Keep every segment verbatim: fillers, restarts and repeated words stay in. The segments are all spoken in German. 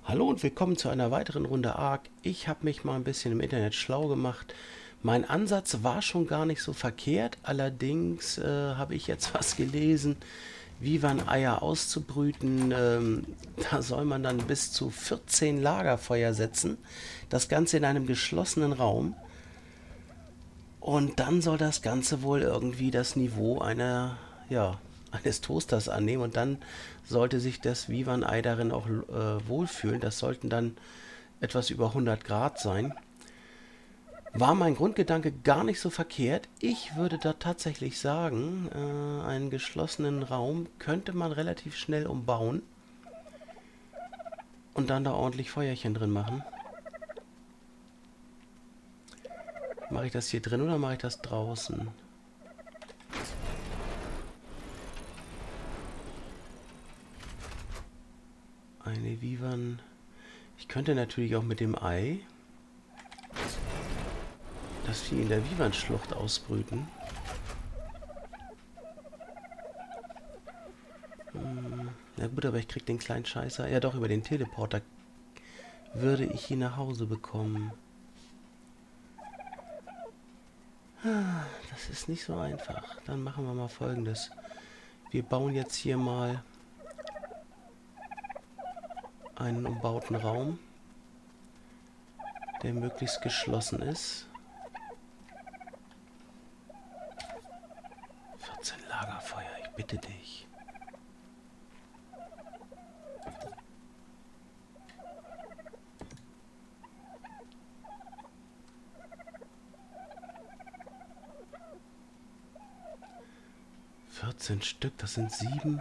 Hallo und willkommen zu einer weiteren Runde Ark. Ich habe mich mal ein bisschen im Internet schlau gemacht. Mein Ansatz war schon gar nicht so verkehrt, allerdings äh, habe ich jetzt was gelesen, Vivan-Eier auszubrüten. Ähm, da soll man dann bis zu vierzehn Lagerfeuer setzen, das Ganze in einem geschlossenen Raum. Und dann soll das Ganze wohl irgendwie das Niveau einer, ja, eines Toasters annehmen. Und dann sollte sich das Vivan-Ei darin auch äh, wohlfühlen. Das sollten dann etwas über hundert Grad sein. War mein Grundgedanke gar nicht so verkehrt. Ich würde da tatsächlich sagen, äh, einen geschlossenen Raum könnte man relativ schnell umbauen und dann da ordentlich Feuerchen drin machen. Mache ich das hier drin oder mache ich das draußen? Eine Vivan. Ich könnte natürlich auch mit dem Ei das Vieh in der Vivan-Schlucht ausbrüten. Hm, na gut, aber ich krieg den kleinen Scheißer. Ja doch, über den Teleporter würde ich ihn nach Hause bekommen. Das ist nicht so einfach. Dann machen wir mal Folgendes. Wir bauen jetzt hier mal einen umbauten Raum, der möglichst geschlossen ist. vierzehn Lagerfeuer, ich bitte dich. vierzehn Stück, das sind sieben.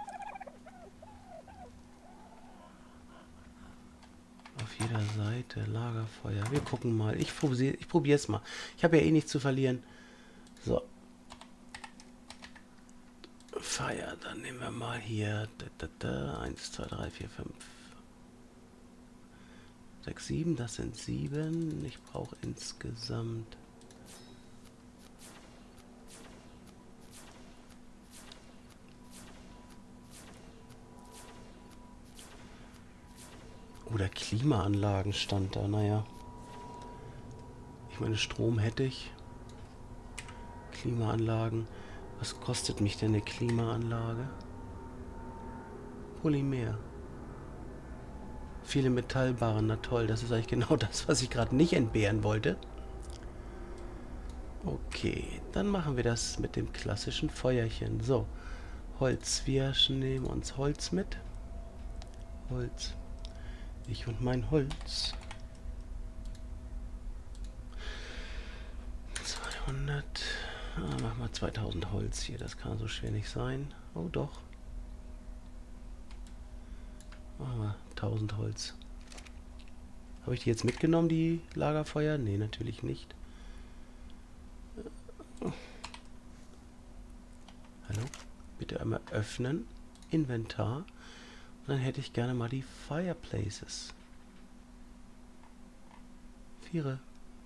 Auf jeder Seite Lagerfeuer. Wir gucken mal. Ich probiere ich probiere es mal. Ich habe ja eh nichts zu verlieren. So. Feuer, dann nehmen wir mal hier da, da, da, eins, zwei, drei, vier, fünf, sechs, sieben. Das sind sieben. Ich brauche insgesamt oder Klimaanlagen stand da. Naja. Ich meine, Strom hätte ich. Klimaanlagen. Was kostet mich denn eine Klimaanlage? Polymer. Viele Metallbarren, na toll. Das ist eigentlich genau das, was ich gerade nicht entbehren wollte. Okay, dann machen wir das mit dem klassischen Feuerchen. So, Holz. Wir nehmen uns Holz mit. Holz. Ich und mein Holz. zweihundert. Ah, machen wir zweitausend Holz hier. Das kann so schwer nicht sein. Oh, doch. Machen wir tausend Holz. Habe ich die jetzt mitgenommen, die Lagerfeuer? Nee, natürlich nicht. Hallo? Bitte einmal öffnen. Inventar. Und dann hätte ich gerne mal die Fireplaces. Viere.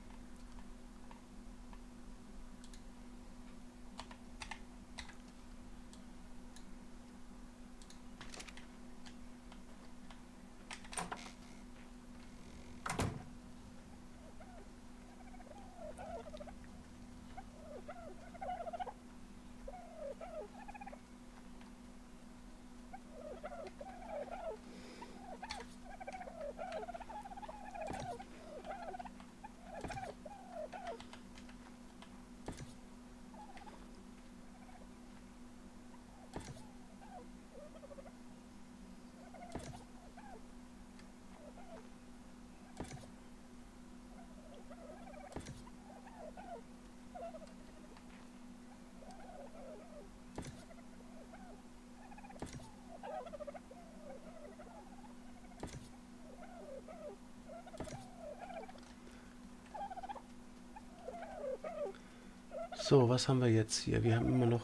So, was haben wir jetzt hier? Wir haben immer noch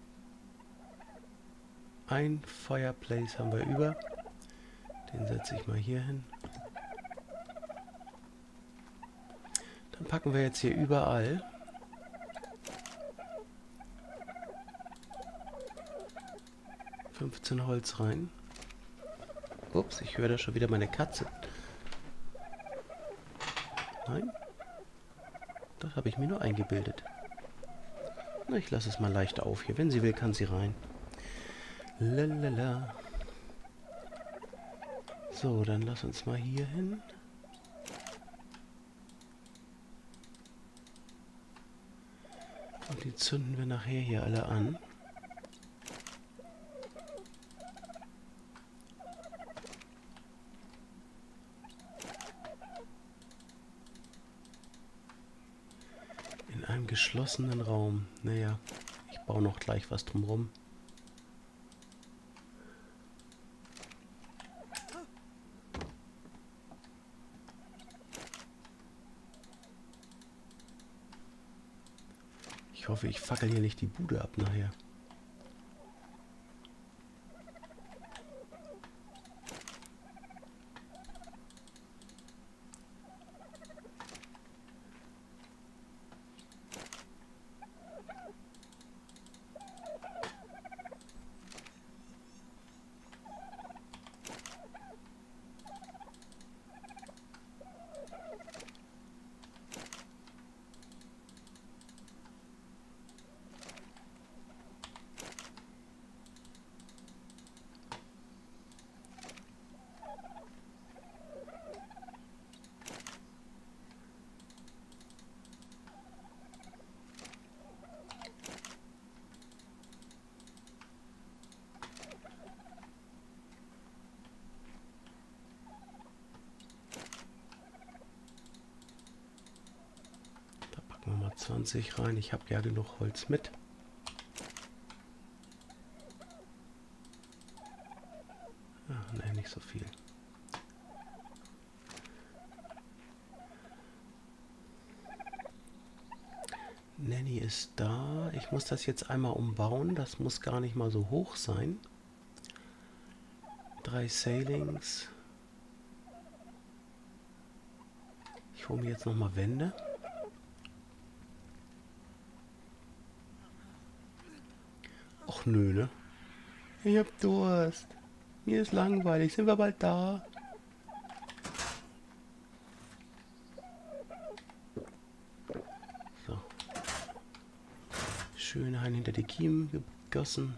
ein Fireplace haben wir über. Den setze ich mal hier hin. Dann packen wir jetzt hier überall fünfzehn Holz rein. Ups, ich höre da schon wieder meine Katze. Nein? Das habe ich mir nur eingebildet. Na, ich lasse es mal leicht auf hier. Wenn sie will, kann sie rein. Lalala. So, dann lass uns mal hier hin. Und die zünden wir nachher hier alle an. In einem geschlossenen Raum. Naja, ich baue noch gleich was drumherum. Ich hoffe, ich fackel hier nicht die Bude ab nachher. zwanzig rein. Ich habe ja genug Holz mit. Ach, nein, nicht so viel. Nanny ist da. Ich muss das jetzt einmal umbauen. Das muss gar nicht mal so hoch sein. Drei Sailings. Ich hole mir jetzt noch mal Wände. Och nö, ne? Ich hab Durst. Mir ist langweilig. Sind wir bald da? So. Schön ein hinter die Kiemen gegossen.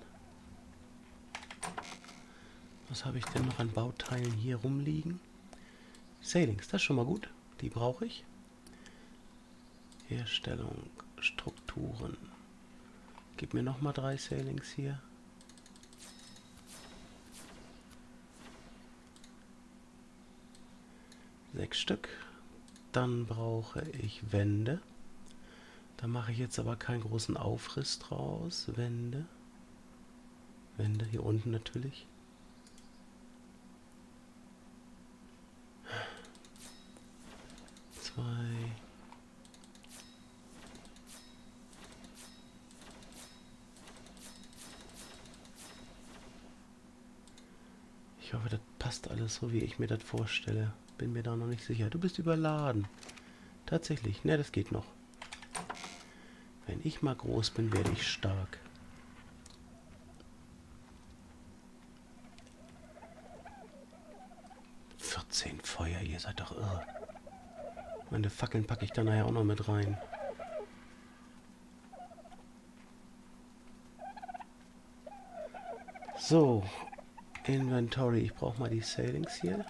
Was habe ich denn noch an Bauteilen hier rumliegen? Sailings, das ist schon mal gut. Die brauche ich. Herstellung, Strukturen. Gib mir noch mal drei Sailings hier. Sechs Stück. Dann brauche ich Wände. Da mache ich jetzt aber keinen großen Aufriss draus. Wände. Wände hier unten natürlich. Zwei. Ich hoffe, das passt alles so, wie ich mir das vorstelle. Bin mir da noch nicht sicher. Du bist überladen. Tatsächlich. Ne, das geht noch. Wenn ich mal groß bin, werde ich stark. vierzehn Feuer, ihr seid doch irre. Meine Fackeln packe ich da nachher auch noch mit rein. So. Inventory. Ich brauche mal die Sailings hier.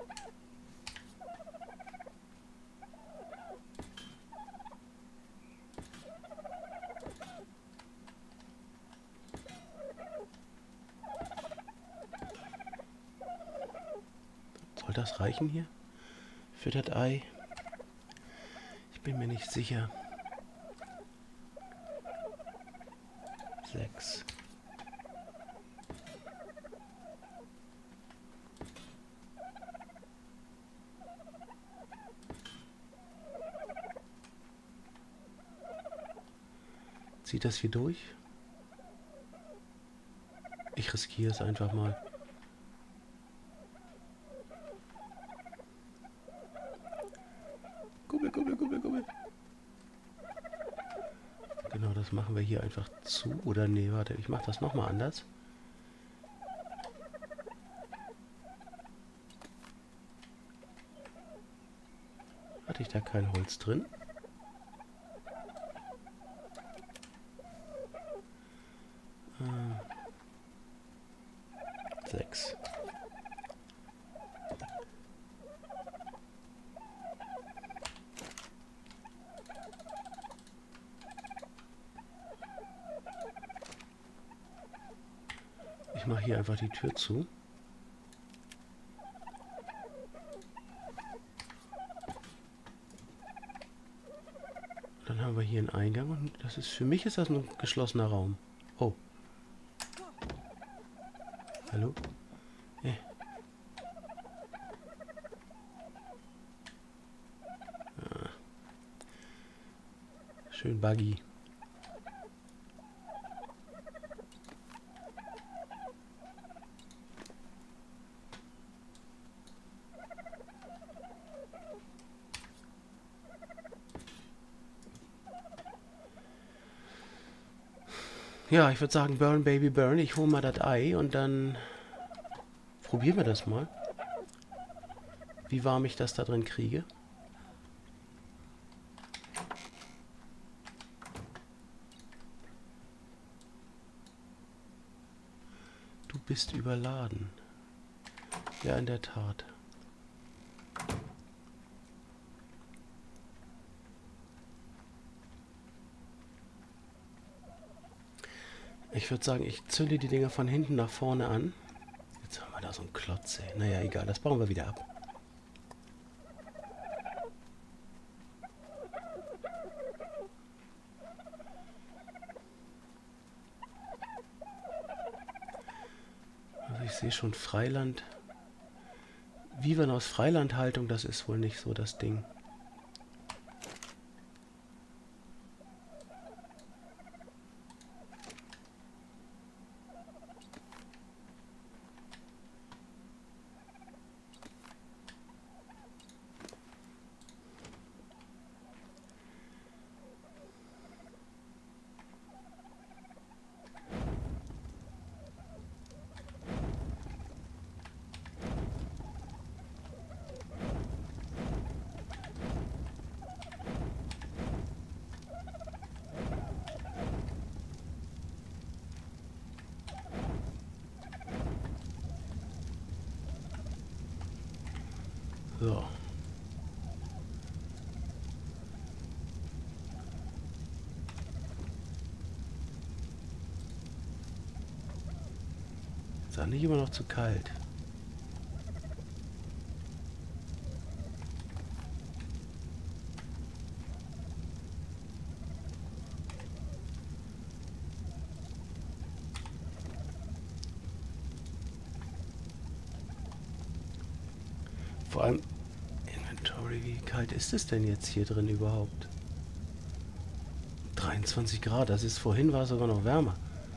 Soll das reichen hier? Für das Ei? Ich bin mir nicht sicher. Sechs. Zieht das hier durch? Ich riskiere es einfach mal. Gubbel, gubbel, gubbel, gubbel. Genau, das machen wir hier einfach zu. Oder nee, warte, ich mache das nochmal anders. Hatte ich da kein Holz drin? Äh, sechs. Ich mache hier einfach die Tür zu. Dann haben wir hier einen Eingang und das ist, für mich ist das ein geschlossener Raum. Oh. Hallo? Eh. Ah. Schön buggy. Ja, ich würde sagen, burn, baby, burn. Ich hole mal das Ei und dann probieren wir das mal. Wie warm ich das da drin kriege. Du bist überladen. Ja, in der Tat. Ich würde sagen, ich zünde die Dinger von hinten nach vorne an. Jetzt haben wir da so einen Klotz, ey. Naja, egal, das bauen wir wieder ab. Also ich sehe schon Freiland. Vivern aus Freilandhaltung, das ist wohl nicht so das Ding. So. Ist auch nicht immer noch zu kalt. Vor allem, Inventory, wie kalt ist es denn jetzt hier drin überhaupt? dreiundzwanzig Grad, das ist, vorhin war es sogar noch wärmer.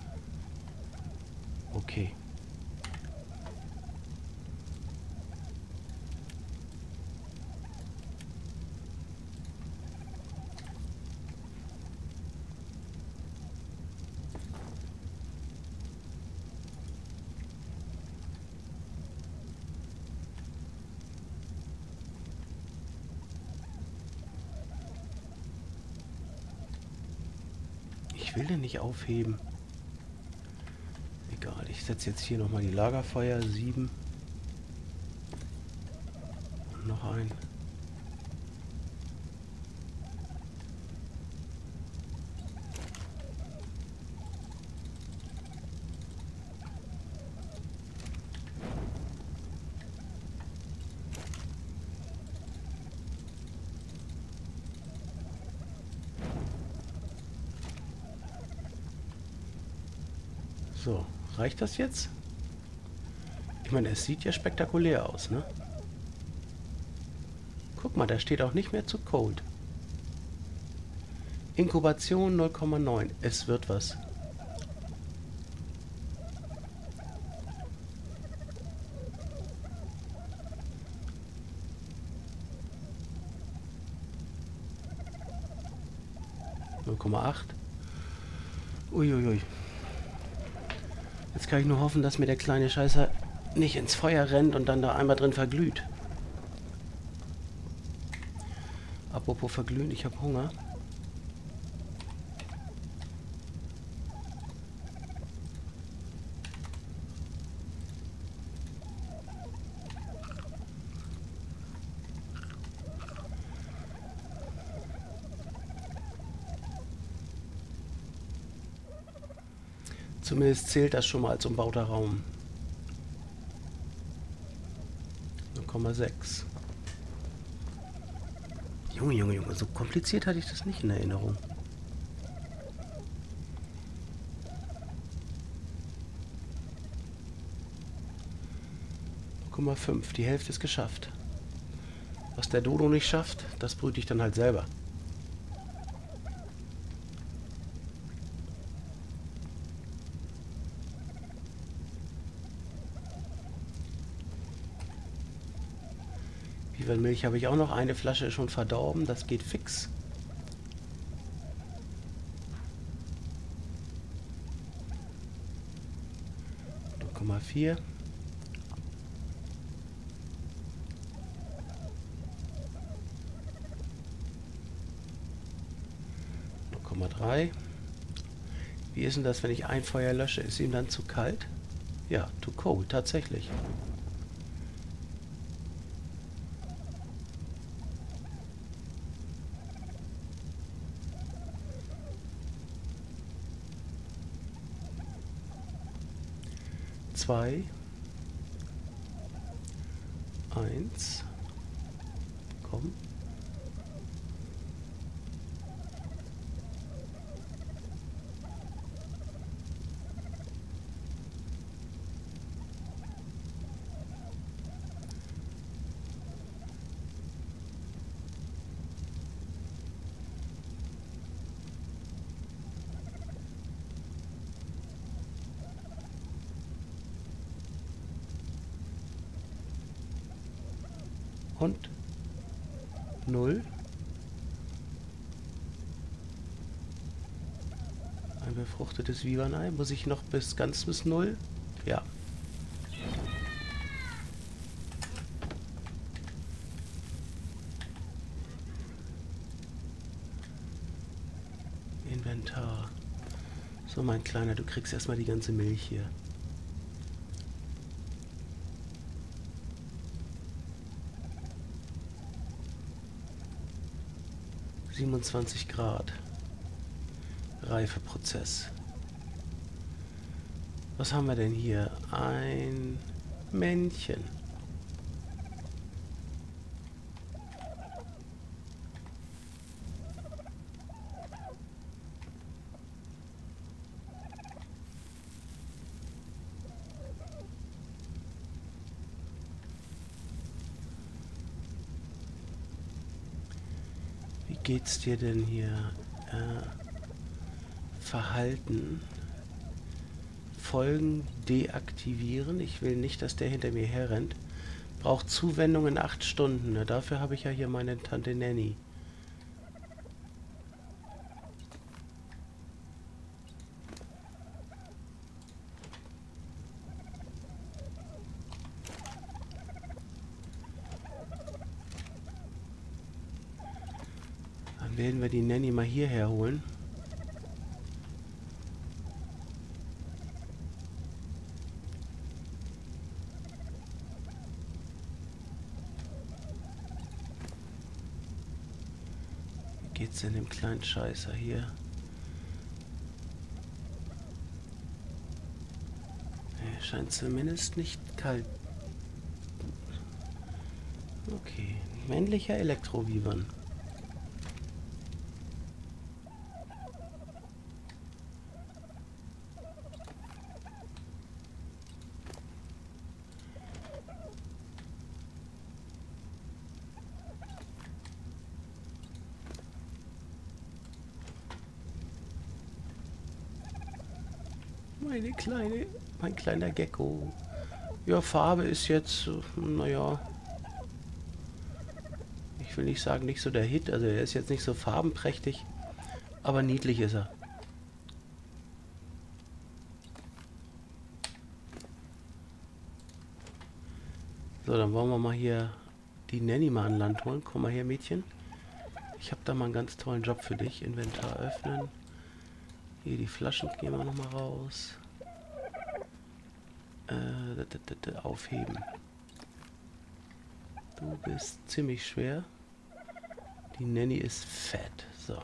Okay. Ich will den nicht aufheben. Egal, ich setze jetzt hier nochmal die Lagerfeuer. sieben. Und noch ein. So, reicht das jetzt? Ich meine, es sieht ja spektakulär aus, ne? Guck mal, da steht auch nicht mehr zu cold. Inkubation null Komma neun. Es wird was. null Komma acht. Uiuiui. Jetzt kann ich nur hoffen, dass mir der kleine Scheißer nicht ins Feuer rennt und dann da einmal drin verglüht. Apropos verglühen, ich habe Hunger. Zumindest zählt das schon mal als umbauter Raum. null Komma sechs. Junge, Junge, Junge, so kompliziert hatte ich das nicht in Erinnerung. null Komma fünf, die Hälfte ist geschafft. Was der Dodo nicht schafft, das brüte ich dann halt selber. Milch habe ich auch noch. Eine Flasche ist schon verdorben. Das geht fix. null Komma vier. null Komma drei. Wie ist denn das, wenn ich ein Feuer lösche? Ist ihm dann zu kalt? Ja, too cold, tatsächlich. Zwei, eins, komm. Und null. Ein befruchtetes Vivernei. Muss ich noch bis ganz bis null? Ja. Inventar. So, mein Kleiner, du kriegst erstmal die ganze Milch hier. siebenundzwanzig Grad. Reifeprozess. Was haben wir denn hier? Ein Männchen. Wie geht's dir denn hier? Äh, Verhalten. Folgen deaktivieren. Ich will nicht, dass der hinter mir herrennt. Braucht Zuwendung in acht Stunden. Na, dafür habe ich ja hier meine Tante Nanny. Dann werden wir die Nanny mal hierher holen. Geht's denn dem kleinen Scheißer hier? Er scheint zumindest nicht kalt. Okay, männlicher Elektrovivern. Meine kleine, mein kleiner Gecko. Ja, Farbe ist jetzt, naja, ich will nicht sagen, nicht so der Hit. Also er ist jetzt nicht so farbenprächtig, aber niedlich ist er. So, dann wollen wir mal hier die Nanny mal an Land holen. Komm mal her, Mädchen. Ich habe da mal einen ganz tollen Job für dich. Inventar öffnen. Hier die Flaschen gehen wir nochmal raus. Äh, aufheben. Du bist ziemlich schwer. Die Nanny ist fett. So.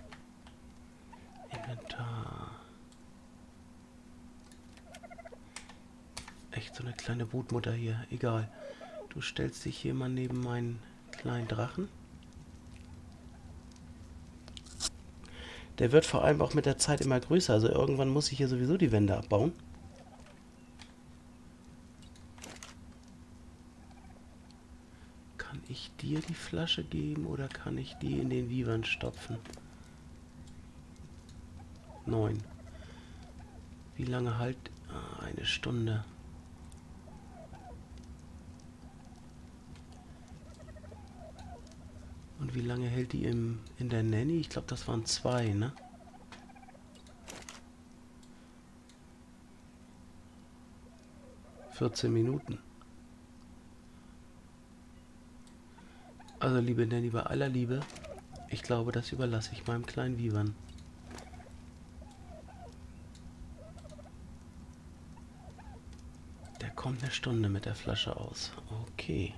Inventar. Echt so eine kleine Brutmutter hier. Egal. Du stellst dich hier mal neben meinen kleinen Drachen. Der wird vor allem auch mit der Zeit immer größer. Also irgendwann muss ich hier sowieso die Wände abbauen. Kann ich dir die Flasche geben oder kann ich die in den Vivan stopfen? Neun. Wie lange halt? Ah, eine Stunde. Und wie lange hält die im, in der Nanny? Ich glaube, das waren zwei, ne? vierzehn Minuten. Also, liebe Nanny, bei aller Liebe, ich glaube, das überlasse ich meinem kleinen Vivan. Der kommt eine Stunde mit der Flasche aus. Okay.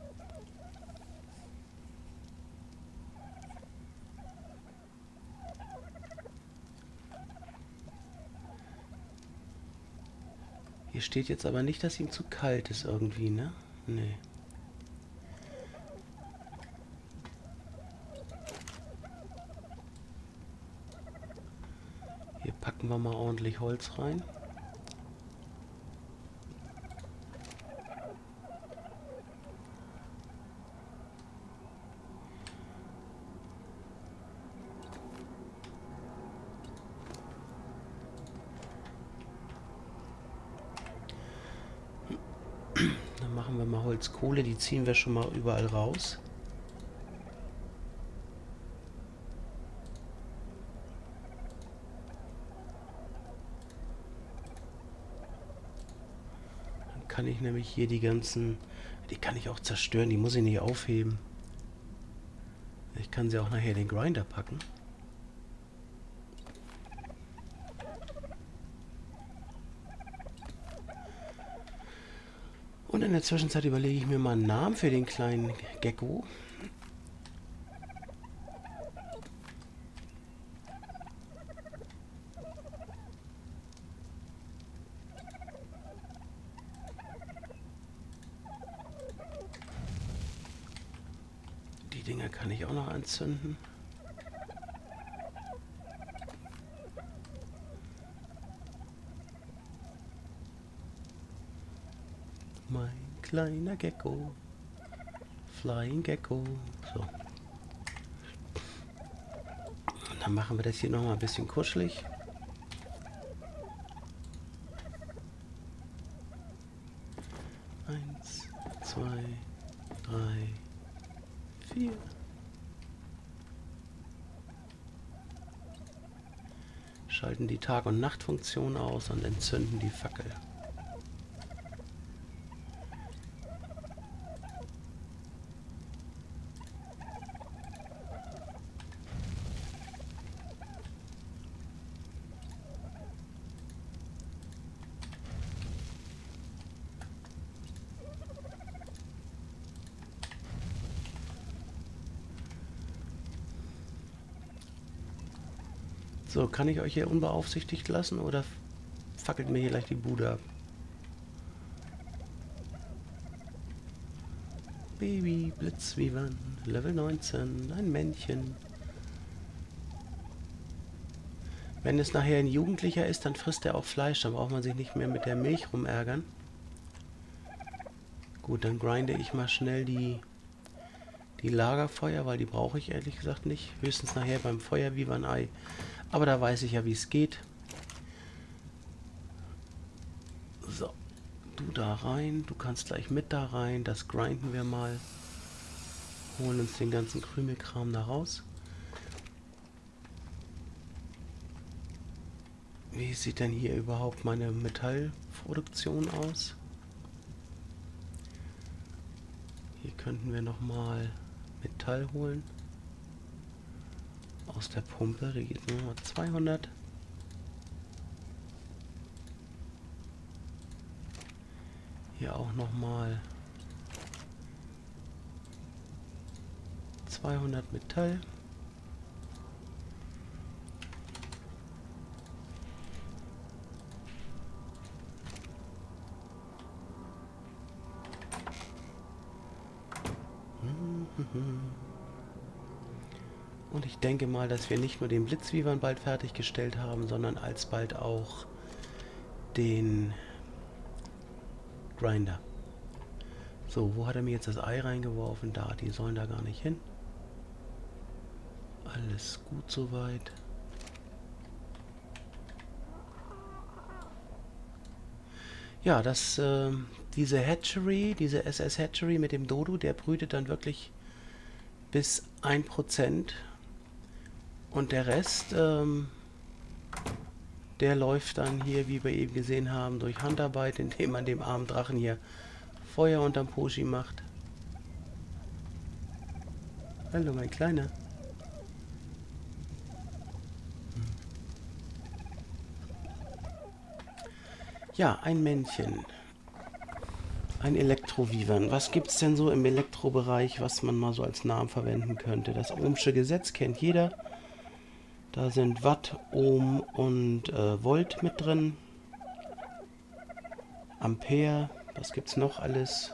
Hier steht jetzt aber nicht, dass ihm zu kalt ist irgendwie, ne? Nee. Hier packen wir mal ordentlich Holz rein. Dann machen wir mal Holzkohle, die ziehen wir schon mal überall raus. Dann kann ich nämlich hier die ganzen, die kann ich auch zerstören, die muss ich nicht aufheben. Ich kann sie auch nachher in den Grinder packen. Und in der Zwischenzeit überlege ich mir mal einen Namen für den kleinen Gecko. Die Dinger kann ich auch noch anzünden. Mein kleiner Gecko. Flying Gecko. So. Und dann machen wir das hier noch mal ein bisschen kuschelig. Eins, zwei, drei, vier. Schalten die Tag- und Nachtfunktion aus und entzünden die Fackel. So, kann ich euch hier unbeaufsichtigt lassen oder fackelt mir hier gleich die Bude ab? Baby, Blitzvivan, Level neunzehn, ein Männchen. Wenn es nachher ein Jugendlicher ist, dann frisst er auch Fleisch, dann braucht man sich nicht mehr mit der Milch rumärgern. Gut, dann grinde ich mal schnell die, die Lagerfeuer, weil die brauche ich ehrlich gesagt nicht. Höchstens nachher beim Feuervivan-Ei. Aber da weiß ich ja, wie es geht. So, du da rein, du kannst gleich mit da rein, das grinden wir mal. Holen uns den ganzen Krümelkram da raus. Wie sieht denn hier überhaupt meine Metallproduktion aus? Hier könnten wir nochmal Metall holen. aus der Pumpe. Die geht nur mal zweihundert. Hier auch nochmal zweihundert Metall. Und ich denke mal, dass wir nicht nur den Blitzvivan bald fertiggestellt haben, sondern alsbald auch den Grinder. So, wo hat er mir jetzt das Ei reingeworfen? Da, die sollen da gar nicht hin. Alles gut soweit. Ja, das, äh, diese Hatchery, diese S S Hatchery mit dem Dodo, der brütet dann wirklich bis ein Prozent. Und der Rest, ähm, der läuft dann hier, wie wir eben gesehen haben, durch Handarbeit, indem man dem armen Drachen hier Feuer unterm Poschi macht. Hallo, mein Kleiner. Ja, ein Männchen. Ein Elektrovivan. Was gibt es denn so im Elektrobereich, was man mal so als Namen verwenden könnte? Das Ohmsche Gesetz kennt jeder. Da sind Watt, Ohm und äh, Volt mit drin. Ampere. Was gibt es noch alles?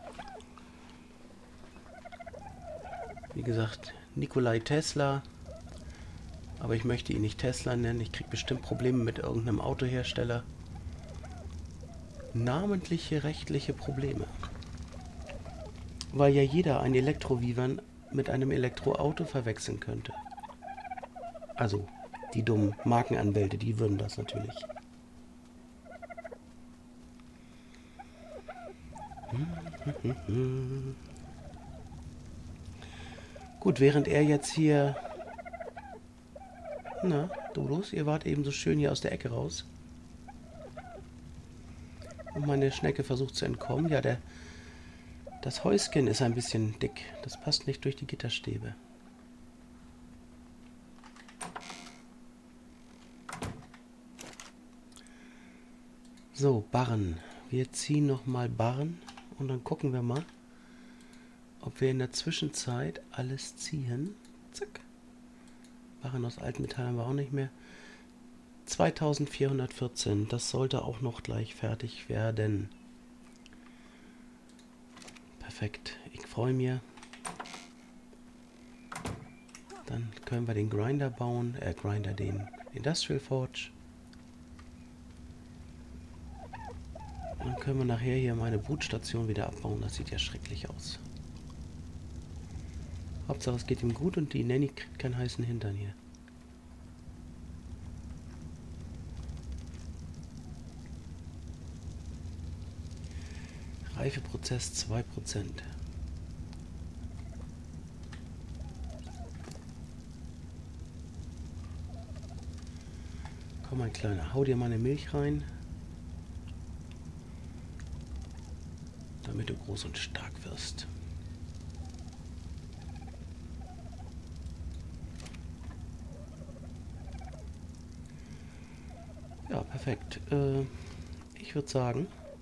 Wie gesagt, Nikolai Tesla. Aber ich möchte ihn nicht Tesla nennen. Ich kriege bestimmt Probleme mit irgendeinem Autohersteller. Namentliche rechtliche Probleme. Weil ja jeder ein Elektrovivan mit einem Elektroauto verwechseln könnte. Also, die dummen Markenanwälte, die würden das natürlich. Gut, während er jetzt hier... Na, Dodos, ihr wart eben so schön hier aus der Ecke raus. Und meine Schnecke versucht zu entkommen. Ja, der, das Häuschen ist ein bisschen dick. Das passt nicht durch die Gitterstäbe. So, Barren. Wir ziehen nochmal Barren und dann gucken wir mal, ob wir in der Zwischenzeit alles ziehen. Zack. Barren aus Altmetall haben wir auch nicht mehr. zweitausendvierhundertvierzehn, das sollte auch noch gleich fertig werden. Perfekt, ich freue mich. Dann können wir den Grinder bauen, äh Grinder, den Industrial Forge. Dann können wir nachher hier meine Brutstation wieder abbauen, das sieht ja schrecklich aus. Hauptsache es geht ihm gut und die Nanny kriegt keinen heißen Hintern hier. Reifeprozess zwei Prozent. Komm, mein Kleiner, hau dir mal eine Milch rein, damit du groß und stark wirst. Ja, perfekt. Äh, ich würde sagen,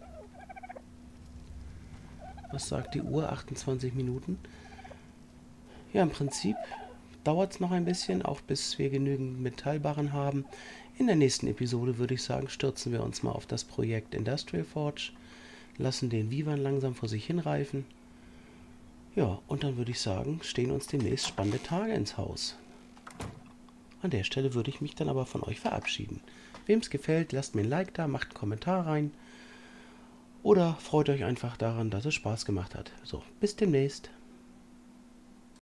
was sagt die Uhr? achtundzwanzig Minuten. Ja, im Prinzip dauert es noch ein bisschen, auch bis wir genügend Metallbarren haben. In der nächsten Episode würde ich sagen, stürzen wir uns mal auf das Projekt Industrial Forge, lassen den Vivan langsam vor sich hinreifen. Ja, und dann würde ich sagen, stehen uns demnächst spannende Tage ins Haus. An der Stelle würde ich mich dann aber von euch verabschieden. Wem es gefällt, lasst mir ein Like da, macht einen Kommentar rein. Oder freut euch einfach daran, dass es Spaß gemacht hat. So, bis demnächst.